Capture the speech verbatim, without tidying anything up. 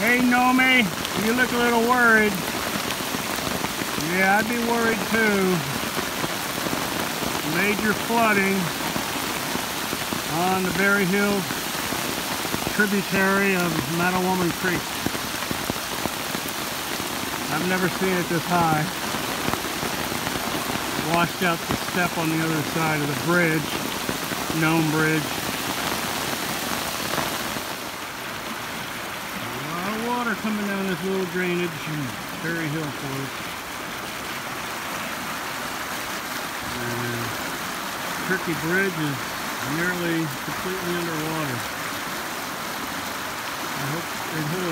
Hey, Nomi, you look a little worried. Yeah, I'd be worried too. Major flooding on the Berry Hills tributary of Mattawoman Creek. I've never seen it this high. Washed out the step on the other side of the bridge, Nome Bridge. A lot of water coming down this little drainage in Berry Hill Forest. And Turkey Bridge is nearly completely underwater. I hope it holds